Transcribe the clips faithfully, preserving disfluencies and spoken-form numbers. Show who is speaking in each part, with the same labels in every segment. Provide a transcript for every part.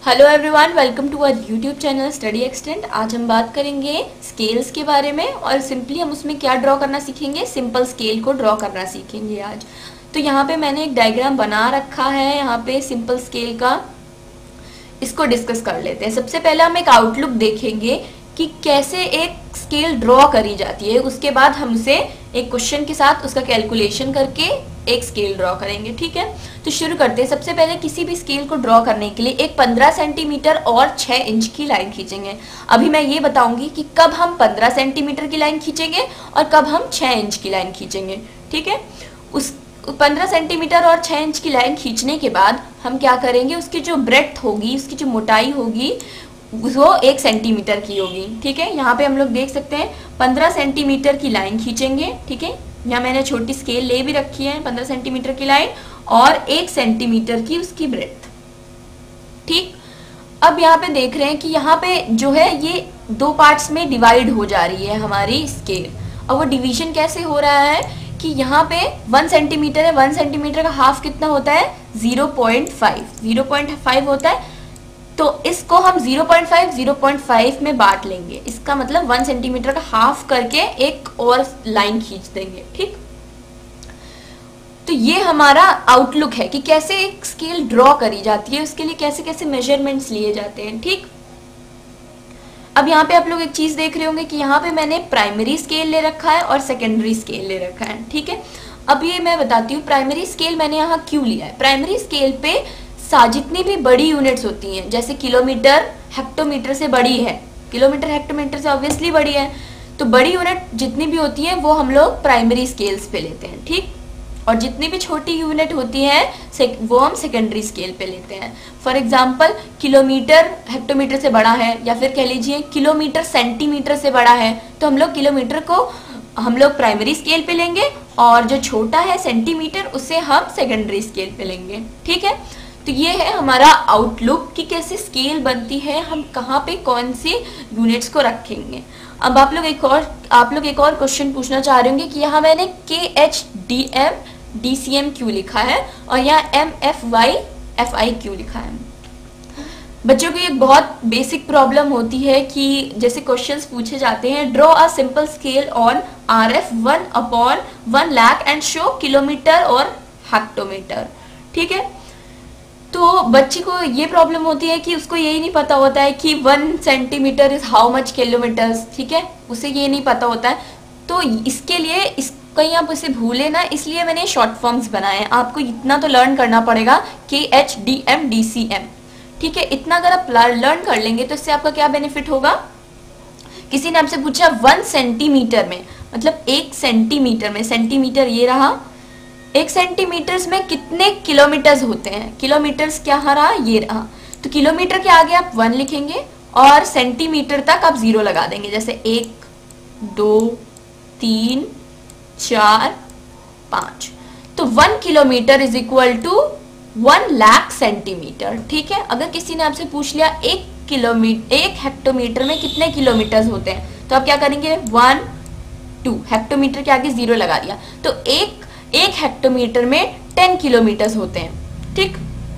Speaker 1: Hello everyone, welcome to our YouTube channel study extend. आज हम बात करेंगे स्केल्स के बारे में और सिंपली हम उसमें क्या ड्रॉ करना सीखेंगे, सिंपल स्केल को ड्रॉ करना सीखेंगे आज। तो यहाँ पे मैंने एक डायग्राम बना रखा है यहाँ पे सिंपल स्केल का, इसको डिस्कस कर लेते हैं। सबसे पहले हम एक आउटलुक देखेंगे कि कैसे एक स्केल ड्रॉ करी जाती है, उसके बाद हम उसे एक क्वेश्चन के साथ उसका कैलकुलेशन करके एक स्केल ड्रॉ करेंगे। ठीक है, तो शुरू करते हैं। सबसे पहले किसी भी स्केल को ड्रॉ करने के लिए एक पंद्रह सेंटीमीटर और छह इंच की लाइन खींचेंगे। अभी मैं ये बताऊंगी कि कब हम पंद्रह सेंटीमीटर की लाइन खींचेंगे और कब हम छह इंच की लाइन खींचेंगे। ठीक है, उस पंद्रह सेंटीमीटर और छह इंच की लाइन खींचने के बाद हम क्या करेंगे, उसकी जो ब्रेड्थ होगी, उसकी जो मोटाई होगी वो एक सेंटीमीटर की होगी। ठीक है, यहाँ पे हम लोग देख सकते हैं पंद्रह सेंटीमीटर की लाइन खींचेंगे। ठीक है, यहाँ मैंने छोटी स्केल ले भी रखी है, पंद्रह सेंटीमीटर की लाइन और एक सेंटीमीटर की उसकी ब्रेड्थ। ठीक, अब यहाँ पे देख रहे हैं कि यहाँ पे जो है ये दो पार्ट्स में डिवाइड हो जा रही है हमारी स्केल। और वो डिवीजन कैसे हो रहा है कि यहाँ पे वन सेंटीमीटर है, वन सेंटीमीटर का हाफ कितना होता है, zero point five zero point five होता है। तो इसको हम zero point five zero point five में बांट लेंगे। इसका मतलब वन सेंटीमीटर का हाफ करके एक और लाइन खींच देंगे। ठीक, तो ये हमारा आउटलुक है कि कैसे एक स्केल ड्रॉ करी जाती है, उसके लिए कैसे कैसे मेजरमेंट्स लिए जाते हैं। ठीक, अब यहाँ पे आप लोग एक चीज देख रहे होंगे कि यहाँ पे मैंने प्राइमरी स्केल ले रखा है और सेकेंडरी स्केल ले रखा है। ठीक है, अब ये मैं बताती हूँ प्राइमरी स्केल मैंने यहाँ क्यों लिया है। प्राइमरी स्केल पे जितनी भी बड़ी यूनिट्स होती हैं, जैसे किलोमीटर हेक्टोमीटर से बड़ी है, किलोमीटर हेक्टोमीटर से ऑब्वियसली बड़ी है, तो बड़ी यूनिट जितनी भी होती है वो हम लोग प्राइमरी स्केल्स पे लेते हैं। ठीक, और जितनी भी छोटी यूनिट होती है वो हम सेकेंडरी स्केल पे लेते हैं। फॉर एग्जाम्पल किलोमीटर हेक्टोमीटर से बड़ा है, या फिर कह लीजिए किलोमीटर सेंटीमीटर से बड़ा है, तो हम लोग किलोमीटर को हम लोग प्राइमरी स्केल पे लेंगे और जो छोटा है सेंटीमीटर उसे हम सेकेंडरी स्केल पे लेंगे। ठीक है, तो ये है हमारा आउटलुक कि कैसे स्केल बनती है, हम कहाँ पे कौन सी यूनिट्स को रखेंगे। अब आप लोग एक और आप लोग एक और क्वेश्चन पूछना चाह रहे होंगे कि यहाँ मैंने K H D M D C M क्यों लिखा है और यहाँ M F Y F I क्यों लिखा है। बच्चों की एक बहुत बेसिक प्रॉब्लम होती है कि जैसे क्वेश्चंस पूछे जाते हैं, draw a simple scale on R F one upon one lakh and show kilometre और हेक्टोमीटर। ठीक है, तो बच्चे को ये प्रॉब्लम होती है कि उसको यही नहीं पता होता है कि one centimetre is how much kilometres. ठीक है, उसे ये नहीं पता होता है। तो इसके लिए इस कहीं आप उसे भूले ना, इसलिए मैंने शॉर्ट फॉर्म्स बनाए हैं। आपको इतना तो लर्न करना पड़ेगा, K H D M D C M. ठीक है, इतना अगर आप लर्न कर लेंगे तो इससे आपका क्या बेनिफिट होगा। किसी ने आपसे पूछा वन सेंटीमीटर में, मतलब एक सेंटीमीटर में, सेंटीमीटर ये रहा, एक सेंटीमीटर्स में कितने किलोमीटर्स होते हैं, किलोमीटर्स क्या रहा, ये रहा। तो किलोमीटर के आगे आप वन लिखेंगे और सेंटीमीटर तक आप जीरो लगा देंगे, जैसे एक, दो, तीन, चार, पांच। तो one kilometre is equal to one lakh centimetre. ठीक है, अगर किसी ने आपसे पूछ लिया एक किलोमीटर एक हेक्टोमीटर में कितने किलोमीटर्स होते हैं, तो आप क्या करेंगे, वन टू, हेक्टोमीटर के आगे जीरो लगा दिया, तो एक एक हेक्टोमीटर में टेन किलोमीटर होते हैं। ठीक,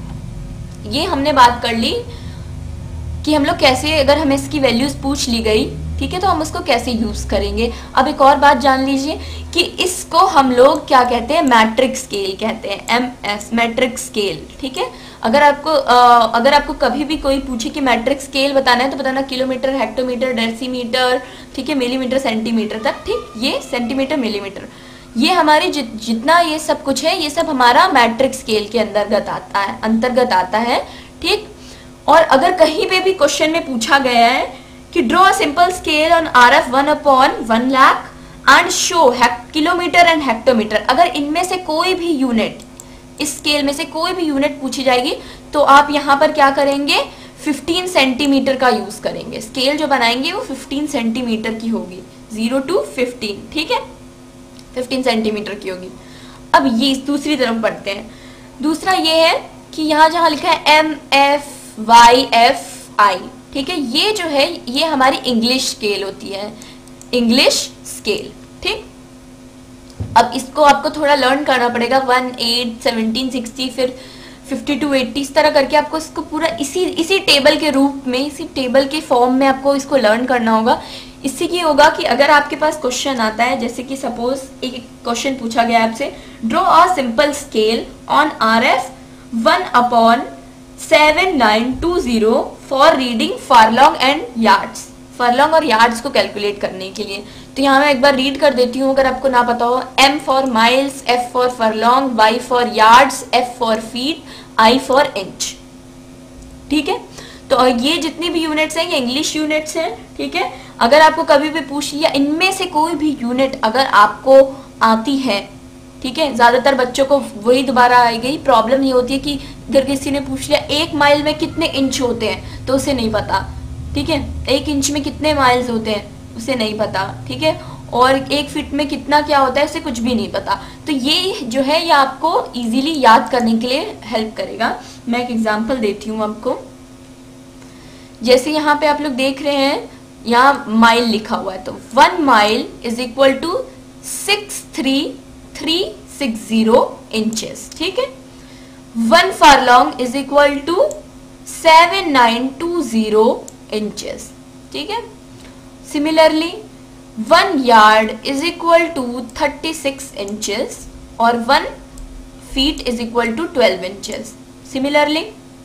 Speaker 1: ये हमने बात कर ली कि हम लोग कैसे, अगर हमें इसकी वैल्यूज पूछ ली गई, ठीक है, तो हम उसको कैसे यूज करेंगे। अब एक और बात जान लीजिए कि इसको हम लोग क्या कहते हैं, मैट्रिक स्केल कहते हैं, एम एस मैट्रिक स्केल। ठीक है, अगर आपको आ, अगर आपको कभी भी कोई पूछे कि मैट्रिक स्केल बताना है तो बताना किलोमीटर हेक्टोमीटर डेसीमीटर, ठीक है, मिलीमीटर सेंटीमीटर तक। ठीक, ये सेंटीमीटर मिलीमीटर, ये हमारी जि, जितना ये सब कुछ है, ये सब हमारा मैट्रिक स्केल के अंतर्गत आता है अंतर्गत आता है ठीक, और अगर कहीं पे भी क्वेश्चन में पूछा गया है कि draw a simple scale on R F one upon one lakh and show kilometre and hectometre, अगर इनमें से कोई भी यूनिट, इस स्केल में से कोई भी यूनिट पूछी जाएगी, तो आप यहाँ पर क्या करेंगे, फिफ्टीन सेंटीमीटर का यूज करेंगे। स्केल जो बनाएंगे वो फिफ्टीन सेंटीमीटर की होगी, जीरो टू फिफ्टीन। ठीक है, फिफ्टीन सेंटीमीटर की होगी। अब ये दूसरी तरफ पढ़ते हैं। दूसरा ये है कि यहाँ जहाँ लिखा है M F Y F I, ठीक है, ये जो है ये हमारी इंग्लिश स्केल होती है, इंग्लिश स्केल। ठीक, अब इसको आपको थोड़ा लर्न करना पड़ेगा, वन एट सेवनटीन सिक्सटी फिर फिफ्टी टू एट्टी, इस तरह करके आपको इसको पूरा इसी इसी टेबल के रूप में, इसी टेबल के फॉर्म में आपको इसको लर्न करना होगा। इससे क्या होगा कि अगर आपके पास क्वेश्चन आता है, जैसे कि सपोज एक क्वेश्चन पूछा गया आपसे, draw a simple scale on R F one upon seven nine two zero for reading furlong and yards, furlong और यार्ड्स को कैलकुलेट करने के लिए। तो यहाँ मैं एक बार रीड कर देती हूँ अगर आपको ना पता हो। M for miles, F for furlong, Y for yards, F for feet, I for inch. ठीक है, तो ये जितनी भी यूनिट्स हैं ये इंग्लिश यूनिट्स हैं। ठीक है, अगर आपको कभी भी पूछ लिया इनमें से कोई भी यूनिट अगर आपको आती है, ठीक है, ज्यादातर बच्चों को वही दोबारा आई गई प्रॉब्लम ये होती है कि अगर किसी ने पूछ लिया एक माइल में कितने इंच होते हैं तो उसे नहीं पता। ठीक है, एक इंच में कितने माइल्स होते हैं उसे नहीं पता। ठीक है, और एक फीट में कितना क्या होता है उसे कुछ भी नहीं पता। तो ये जो है ये आपको इजीली याद करने के लिए हेल्प करेगा। मैं एक एग्जांपल देती हूँ आपको। जैसे यहाँ पे आप लोग देख रहे हैं, यहाँ माइल लिखा हुआ है, तो one mile is equal to six three three six zero inches. ठीक है, one furlong is equal to seven nine two zero inches. ठीक है, similarly one yard is equal to thirty six inches और one feet is equal to twelve inches. Similarly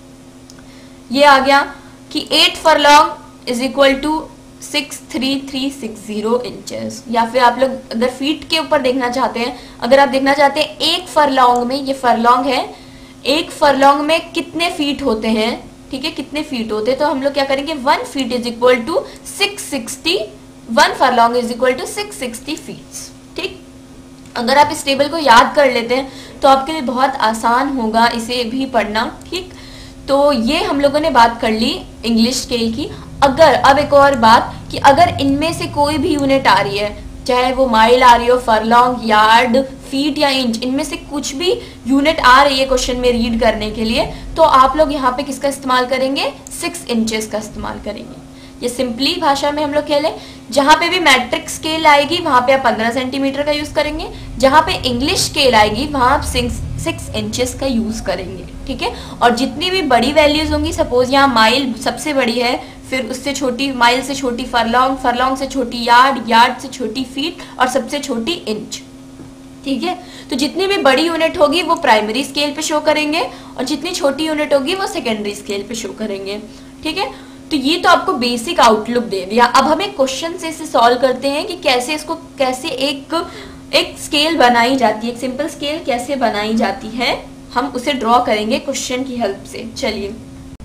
Speaker 1: ये आ गया कि eight furlong is equal to six three three six zero inches. या फिर आप लोग अगर फीट के ऊपर देखना चाहते हैं, अगर आप देखना चाहते हैं एक फरलॉन्ग में, ये फरलॉन्ग है, एक फरलॉन्ग में कितने फीट होते हैं, ठीक है, कितने फीट होते हैं, तो हम लोग क्या करेंगे, one feet is equal to six sixty, one furlong is equal to six sixty feets. ठीक, अगर आप इस टेबल को याद कर लेते हैं तो आपके लिए बहुत आसान होगा इसे भी पढ़ना। ठीक, तो ये हम लोगों ने बात कर ली इंग्लिश स्केल की। अगर अब एक और बात कि अगर इनमें से कोई भी यूनिट आ रही है, चाहे वो माइल आ रही हो, फरलॉन्ग, यार्ड, फीट या इंच, इनमें से कुछ भी यूनिट आ रही है क्वेश्चन में रीड करने के लिए, तो आप लोग यहाँ पे किसका इस्तेमाल करेंगे, सिक्स इंचेस का इस्तेमाल करेंगे। ये सिंपली भाषा में हम लोग कह लें, जहां पे भी मैट्रिक स्केल आएगी वहां पे आप पंद्रह सेंटीमीटर का यूज करेंगे, जहां पे इंग्लिश स्केल आएगी वहां आप सिक्स सिक्स इंचेस का यूज करेंगे। ठीक है, और जितनी भी बड़ी वैल्यूज होंगी, सपोज यहाँ माइल सबसे बड़ी है, फिर उससे छोटी माइल से छोटी फरलॉन्ग, फरलॉन्ग से छोटी यार्ड, यार्ड से छोटी फीट और सबसे छोटी इंच। ठीक है, तो जितनी भी बड़ी यूनिट होगी वो प्राइमरी स्केल पे शो करेंगे और जितनी छोटी यूनिट होगी वो सेकेंडरी स्केल पे शो करेंगे। ठीक है, तो ये तो आपको बेसिक आउटलुक दे दिया। अब हम एक क्वेश्चन से इसे सॉल्व करते हैं कि कैसे इसको कैसे एक एक स्केल बनाई जाती है, एक सिंपल स्केल कैसे बनाई जाती है, हम उसे ड्रॉ करेंगे क्वेश्चन की हेल्प से। चलिए,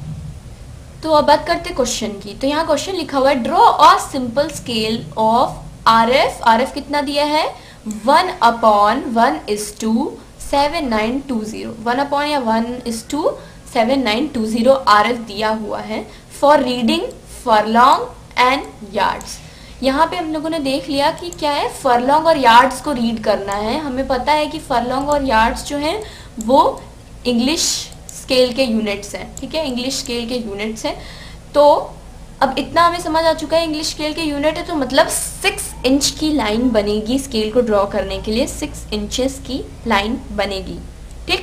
Speaker 1: तो अब बात करते हैं क्वेश्चन की। तो यहाँ क्वेश्चन लिखा हुआ है, draw a simple scale of R F. R F कितना दिया है, one upon one is to seven nine two zero, one upon या one is to seven nine two zero R F दिया हुआ है for reading furlong and yards. यहाँ पे हम लोगों ने देख लिया कि क्या है, फरलॉन्ग और यार्ड्स को रीड करना है। हमें पता है कि फरलॉन्ग और यार्ड्स जो हैं वो इंग्लिश स्केल के यूनिट्स हैं। ठीक है, इंग्लिश स्केल के यूनिट्स हैं। तो अब इतना हमें समझ आ चुका है इंग्लिश स्केल के यूनिट है, तो मतलब सिक्स इंच की लाइन बनेगी स्केल को ड्रॉ करने के लिए, सिक्स इंचेस की लाइन बनेगी। ठीक,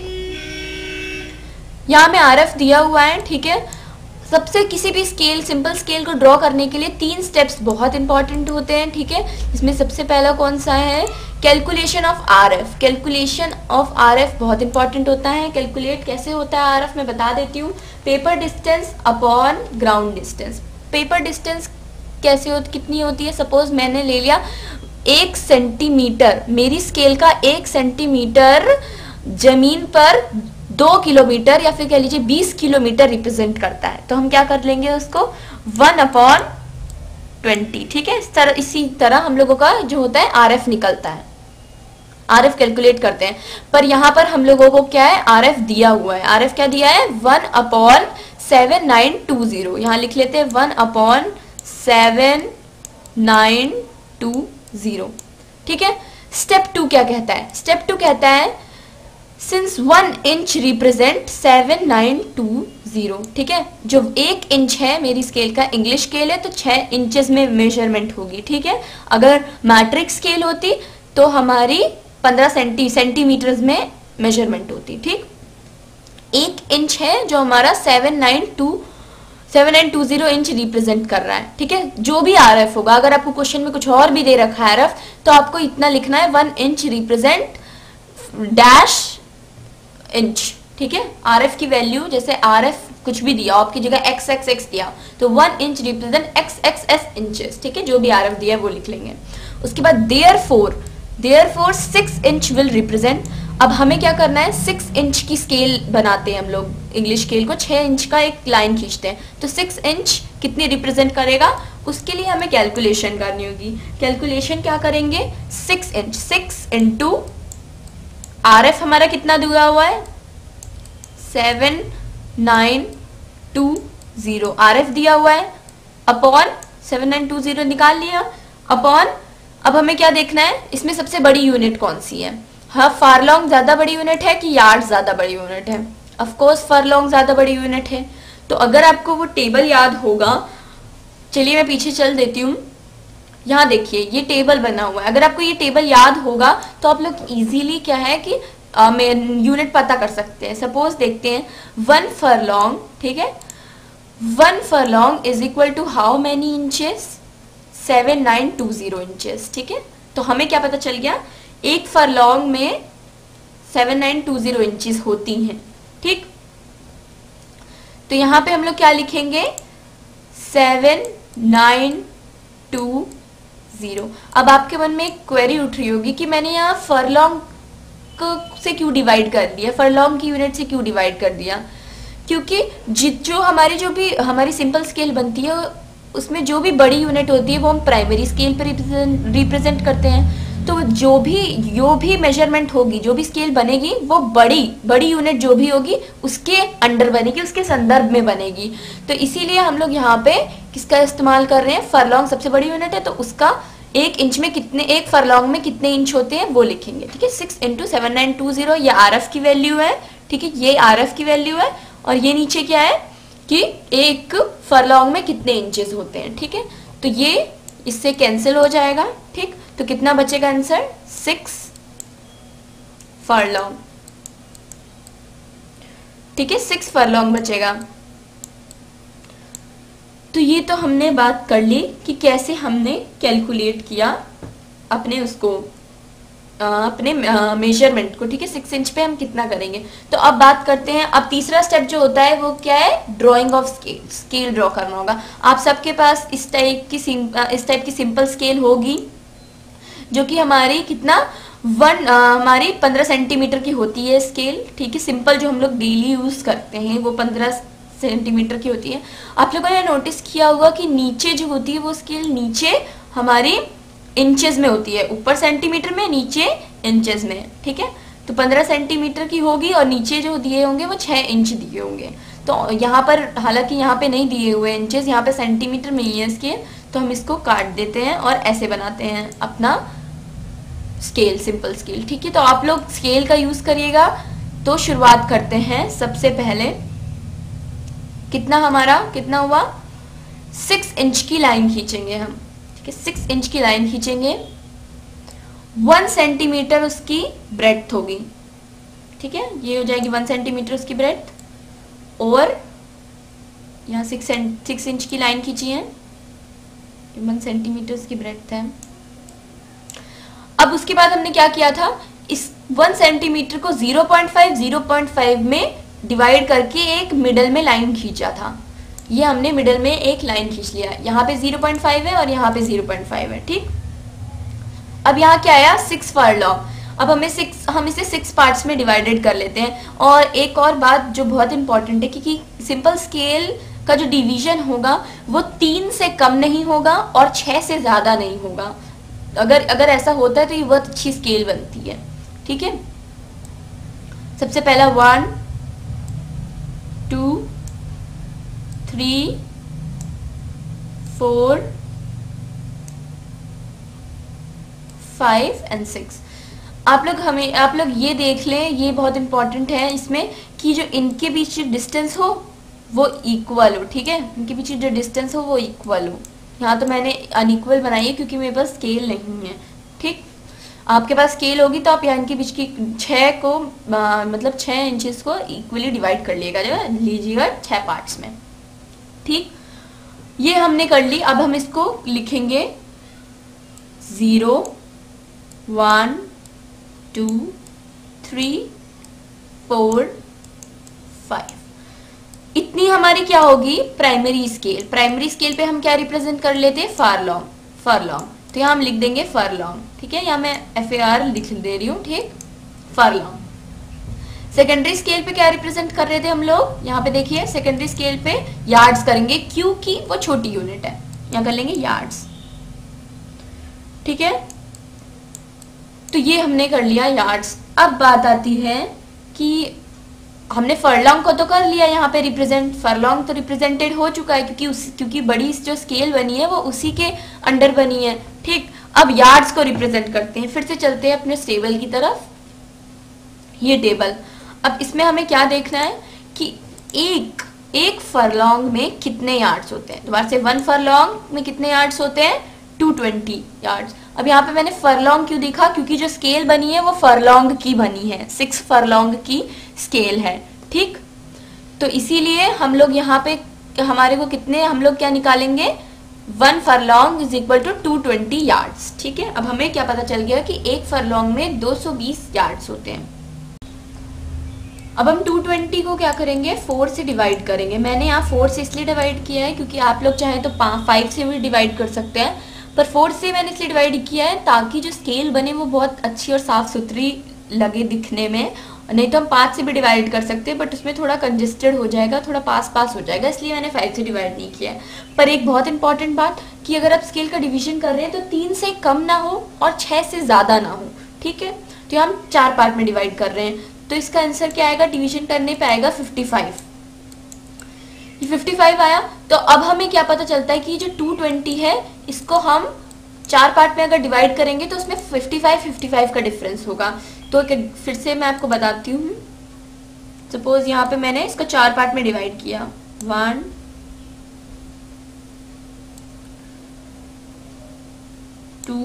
Speaker 1: यहाँ में आर एफ दिया हुआ है। ठीक है, सबसे किसी भी स्केल सिंपल स्केल को ड्रॉ करने के लिए तीन स्टेप्स बहुत इंपॉर्टेंट होते हैं। ठीक है, इसमें सबसे पहला कौन सा है, calculation of R F. Calculation of R F बहुत इंपॉर्टेंट होता है। कैलकुलेट कैसे होता है आर एफ मैं बता देती हूँ, paper distance upon ground distance. Paper distance कैसे हो, कितनी होती है, सपोज मैंने ले लिया एक सेंटीमीटर, मेरी स्केल का एक सेंटीमीटर जमीन पर दो किलोमीटर या फिर कह लीजिए बीस किलोमीटर रिप्रेजेंट करता है, तो हम क्या कर लेंगे उसको वन अपॉन ट्वेंटी। ठीक है, इस तरह इसी तरह हम लोगों का जो होता है आर एफ निकलता है, आर एफ कैलकुलेट करते हैं। पर यहाँ पर हम लोगों को क्या है, आर एफ दिया हुआ है। आर एफ क्या दिया है, one upon seven nine two zero, यहाँ लिख लेते हैं one upon seven nine two zero. ठीक है, स्टेप टू क्या कहता है, स्टेप टू कहता है since one inch represent seven nine two zero. ठीक है, जो एक इंच है मेरी स्केल का इंग्लिश स्केल है तो छह इंचेस में मेजरमेंट होगी। ठीक है, अगर मैट्रिक स्केल होती तो हमारी पंद्रह सेंटी सेंटीमीटर्स में मेजरमेंट होती। ठीक, एक इंच है जो हमारा seven nine two seven nine two zero inch represent कर रहा है। ठीक है, जो भी आर एफ होगा, अगर आपको क्वेश्चन में कुछ और भी दे रखा है आर एफ, तो आपको इतना लिखना है, one inch represent dash inch. ठीक है, आर एफ की वैल्यू जैसे आर एफ कुछ भी दिया आपकी जगह एक्स एक्स एक्स दिया तो one inch represent X X S inches. ठीक है, जो भी आर एफ दिया है वो लिख लेंगे। उसके बाद therefore therefore six inch will represent. अब हमें क्या करना है, सिक्स इंच की स्केल बनाते हैं हम लोग इंग्लिश स्केल को, छह इंच का एक लाइन खींचते हैं, तो सिक्स इंच कितनी रिप्रेजेंट करेगा, उसके लिए हमें कैलकुलेशन करनी होगी। कैलकुलेशन क्या करेंगे, six inch six into R F हमारा कितना दिया हुआ है, seven nine two zero R F दिया हुआ है, upon seven nine two zero निकाल लिया, अपॉन अब हमें क्या देखना है, इसमें सबसे बड़ी यूनिट कौन सी है। हाँ, फारलॉन्ग ज्यादा बड़ी यूनिट है कि यार्ड ज्यादा बड़ी यूनिट है, ऑफ कोर्स फारलॉन्ग ज्यादा बड़ी यूनिट है। तो अगर आपको वो टेबल याद होगा, चलिए मैं पीछे चल देती हूँ, यहाँ देखिए ये टेबल बना हुआ है, अगर आपको ये टेबल याद होगा तो आप लोग इजीली क्या है कि यूनिट uh, पता कर सकते हैं। सपोज देखते हैं, वन फरलॉन्ग, ठीक है, one furlong is equal to how many inches, seven nine two zero inches. ठीक है, तो हमें क्या पता चल गया, एक फरलॉन्ग में seven nine two zero inches होती हैं। ठीक, तो यहां पे हम लोग क्या लिखेंगे, सेवन नाइन टू जीरो। अब आपके मन में एक क्वेरी उठ रही होगी कि मैंने यहाँ फरलॉन्ग से क्यों डिवाइड कर दिया, फरलॉन्ग की यूनिट से क्यों डिवाइड कर दिया, क्योंकि जित जो हमारी जो भी हमारी सिंपल स्केल बनती है उसमें जो भी बड़ी यूनिट होती है वो हम प्राइमरी स्केल पर रिप्रेजेंट करते हैं। तो जो भी जो भी मेजरमेंट होगी, जो भी स्केल बनेगी, वो बड़ी बड़ी यूनिट जो भी होगी उसके अंडर बनेगी, उसके संदर्भ में बनेगी। तो इसीलिए हम लोग यहाँ पे किसका इस्तेमाल कर रहे हैं, फरलॉन्ग सबसे बड़ी यूनिट है, तो उसका एक इंच में कितने, एक फरलॉन्ग में कितने इंच होते हैं वो लिखेंगे। ठीक है, six into seven nine two zero, ये आर एफ की वैल्यू है। ठीक है, ये आर एफ की वैल्यू है, और ये नीचे क्या है कि एक फरलॉन्ग में कितने इंचेस होते हैं। ठीक है, तो ये इससे कैंसिल हो जाएगा। ठीक, तो कितना बचेगा आंसर, सिक्स फरलॉन्ग। ठीक है, सिक्स फरलॉन्ग बचेगा। तो ये तो हमने बात कर ली कि कैसे हमने कैलकुलेट किया अपने उसको आ, अपने मेजरमेंट को। ठीक है, सिक्स इंच पे हम कितना करेंगे। तो अब बात करते हैं, अब तीसरा स्टेप जो होता है वो क्या है, drawing of scale. Scale draw करना होगा। आप सबके पास इस टाइप की इस टाइप की सिंपल स्केल होगी जो कि हमारी कितना वन हमारी पंद्रह सेंटीमीटर की होती है स्केल। ठीक है, सिंपल जो हम लोग डेली यूज करते हैं वो पंद्रह सेंटीमीटर की होती है। आप लोगों ने नोटिस किया होगा कि नीचे जो होती है वो स्केल नीचे हमारी इंचेस में होती है, ऊपर सेंटीमीटर में, नीचे इंचेस में। ठीक है, तो पंद्रह सेंटीमीटर की होगी और नीचे जो दिए होंगे वो छह इंच दिए होंगे। तो यहाँ पर हालांकि यहाँ पे नहीं दिए हुए इंचेस, यहाँ पे सेंटीमीटर में ही है स्केल, तो हम इसको काट देते हैं और ऐसे बनाते हैं अपना स्केल, सिंपल स्केल। ठीक है, तो आप लोग स्केल का यूज करिएगा। तो शुरुआत करते हैं, सबसे पहले कितना हमारा कितना हुआ, सिक्स इंच की लाइन खींचेंगे हम। ठीक है, सिक्स इंच की लाइन खींचेंगे, वन सेंटीमीटर उसकी ब्रेड्थ होगी। ठीक है, ये हो जाएगी वन सेंटीमीटर उसकी ब्रेड्थ, और यहाँ सिक्स सिक्स इंच की लाइन खींची है, वन सेंटीमीटर उसकी ब्रेड्थ है। अब उसके बाद हमने क्या किया था, इस वन सेंटीमीटर को zero point five zero point five में डिवाइड करके एक मिडल में लाइन खींचा था। ये हमने मिडल में एक लाइन खींच लिया, यहाँ पे ज़ीरो पॉइंट फाइव है और यहाँ पे ज़ीरो पॉइंट फाइव है। ठीक, अब यहाँ क्या आया, सिक्स फरलॉन्ग। अब हमें सिक्स हम इसे सिक्स पार्ट्स में डिवाइडेड कर लेते हैं। और एक और बात जो बहुत इंपॉर्टेंट है, क्योंकि सिंपल स्केल का जो डिवीजन होगा वो तीन से कम नहीं होगा और छह से ज्यादा नहीं होगा। अगर अगर ऐसा होता है तो ये बहुत अच्छी स्केल बनती है। ठीक है, सबसे पहला one two three four five and six. आप लोग हमें आप लोग ये देख लें, ये बहुत इंपॉर्टेंट है इसमें कि जो इनके बीच डिस्टेंस हो वो इक्वल हो। ठीक है, इनके बीच जो डिस्टेंस हो वो इक्वल हो। यहाँ तो मैंने अनइक्वल बनाई है क्योंकि मेरे पास स्केल नहीं है। ठीक, आपके पास स्केल होगी तो आप यहाँ इनके बीच की छः को आ, मतलब छः इंचेस को इक्वली डिवाइड कर लिएगा जो लीजिएगा छः पार्ट्स में। ठीक, ये हमने कर ली। अब हम इसको लिखेंगे zero one two three four five, इतनी हमारी क्या होगी प्राइमरी स्केल। प्राइमरी स्केल पे हम क्या रिप्रेजेंट कर लेते हैं फरलॉन्ग, फरलॉन्ग तो यहाँ हम लिख देंगे फरलॉन्ग। ठीक है, यहाँ मैं एफ ए आर लिख दे रही हूँ। ठीक, फरलॉन्ग। सेकेंडरी स्केल पे क्या रिप्रेजेंट कर रहे थे हम लोग, यहाँ पे देखिए सेकेंडरी स्केल पे यार्ड्स करेंगे क्योंकि वो छोटी यूनिट है, यहाँ कर लेंगे यार्ड्स। ठीक है, तो ये हमने कर लिया यार्ड्स। अब बात आती है कि हमने फरलॉन्ग को तो कर लिया यहाँ पे रिप्रेजेंट, फरलॉन्ग तो रिप्रेजेंटेड हो चुका है क्योंकि उस क्योंकि बड़ी जो स्केल बनी है वो उसी के अंडर बनी है। ठीक, अब यार्ड्स को रिप्रेजेंट करते हैं। फिर से चलते हैं अपने टेबल की तरफ। ये टेबल, अब इसमें हमें क्या देखना है कि एक एक फरलॉन्ग में कितने यार्ड्स होते हैं। दोबारा से, वन फरलॉन्ग में कितने यार्ड्स होते हैं, टू ट्वेंटी यार्ड्स। अब यहाँ पे मैंने फरलॉन्ग क्यों दिखा, क्योंकि जो स्केल बनी है वो फरलॉन्ग की बनी है, सिक्स फरलॉन्ग की स्केल है। ठीक, तो इसीलिए हम लोग यहाँ पे हमारे को कितने, हम लोग क्या निकालेंगे, one furlong is equal to two twenty yards. ठीक है, अब हमें क्या पता चल गया कि एक फरलॉन्ग में दो सौ बीस यार्ड्स होते हैं। अब हम टू ट्वेंटी को क्या करेंगे, फोर से डिवाइड करेंगे। मैंने यहाँ फोर से इसलिए डिवाइड किया है क्योंकि आप लोग चाहें तो फाइव से भी डिवाइड कर सकते हैं, पर फोर से मैंने इसलिए डिवाइड किया है ताकि जो स्केल बने वो बहुत अच्छी और साफ सुथरी लगे दिखने में। नहीं तो हम पाँच से भी डिवाइड कर सकते हैं बट उसमें थोड़ा कंजेस्टेड हो जाएगा, थोड़ा पास पास हो जाएगा, इसलिए मैंने फाइव से डिवाइड नहीं किया है। पर एक बहुत इंपॉर्टेंट बात कि अगर आप स्केल का डिवीजन कर रहे हैं तो तीन से कम ना हो और छः से ज़्यादा ना हो। ठीक है, तो हम चार पार्ट में डिवाइड कर रहे हैं, तो इसका आंसर क्या आएगा, डिवीजन करने पे आएगा फिफ्टी फाइव। ये फिफ्टी फाइव आया, तो अब हमें क्या पता चलता है कि जो टू ट्वेंटी है इसको हम चार पार्ट में अगर डिवाइड करेंगे तो उसमें फिफ्टी फाइव फिफ्टी फाइव का डिफरेंस होगा। तो फिर से मैं आपको बताती हूँ। सपोज यहाँ पे मैंने इसको चार पार्ट में डिवाइड किया, one two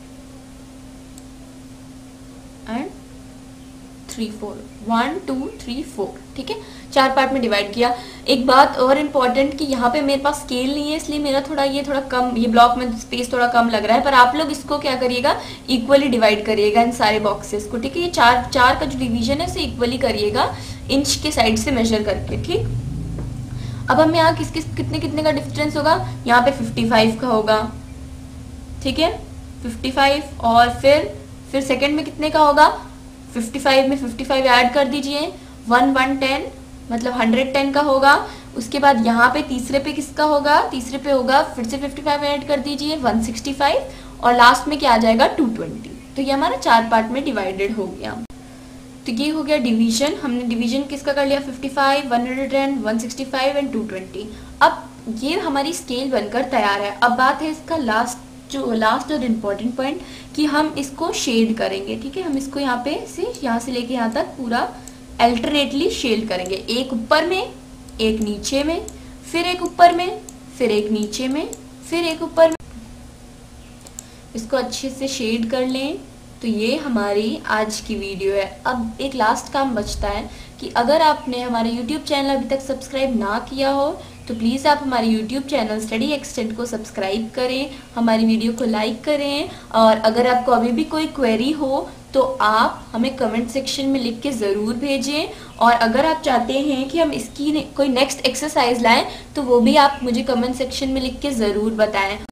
Speaker 1: and three four, one two three four. ठीक है, चार पार्ट में डिवाइड किया। एक बात और इम्पॉर्टेंट कि यहाँ पे मेरे पास स्केल नहीं है इसलिए मेरा थोड़ा ये थोड़ा कम, ये ब्लॉक में स्पेस थोड़ा कम लग रहा है, पर आप लोग इसको क्या करिएगा, इक्वली डिवाइड करिएगा इन सारे बॉक्सेस को। ठीक है, ये चार चार का जो डिवीजन है उसे इक्वली करिएगा इंच के साइड से मेजर करके। ठीक, अब हम यहाँ किस किस कितने कितने का डिफरेंस होगा, यहाँ पे फिफ्टी फाइव का होगा। ठीक है, फिफ्टी फाइव और फिर फिर सेकेंड में कितने का होगा, फिफ्टी फाइव में फिफ्टी फाइव ऐड कर दीजिए, वन वन टेन मतलब हंड्रेड टेन का होगा। उसके बाद यहाँ पे तीसरे पे किसका होगा, तीसरे पे होगा फिर से फिफ्टी फाइव ऐड कर दीजिए, वन सिक्सटी फाइव और लास्ट में क्या आ जाएगा, टू ट्वेंटी। तो ये हमारा चार पार्ट में डिवाइडेड हो गया। तो ये हो गया डिवीजन। हमने डिवीजन किसका कर लिया, fifty five, one hundred ten, one sixty five and two twenty. अब ये हमारी स्केल बनकर तैयार है। अब बात है इसका लास्ट जो लास्ट और इम्पोर्टेंट पॉइंट कि हम इसको शेड करेंगे। ठीक है, हम इसको यहाँ पे से यहाँ से लेके यहाँ तक पूरा अल्टरनेटली शेड करेंगे, एक ऊपर में एक नीचे में, फिर एक ऊपर में फिर एक नीचे में फिर एक ऊपर में। इसको अच्छे से शेड कर लें। तो ये हमारी आज की वीडियो है। अब एक लास्ट काम बचता है कि अगर आपने हमारे यूट्यूब चैनल अभी तक सब्सक्राइब ना किया हो तो प्लीज़ आप हमारे यूट्यूब चैनल स्टडी एक्सटेंड को सब्सक्राइब करें, हमारी वीडियो को लाइक करें, और अगर आपको अभी भी कोई क्वेरी हो तो आप हमें कमेंट सेक्शन में लिख के ज़रूर भेजें। और अगर आप चाहते हैं कि हम इसकी कोई नेक्स्ट एक्सरसाइज लाएं तो वो भी आप मुझे कमेंट सेक्शन में लिख के ज़रूर बताएं।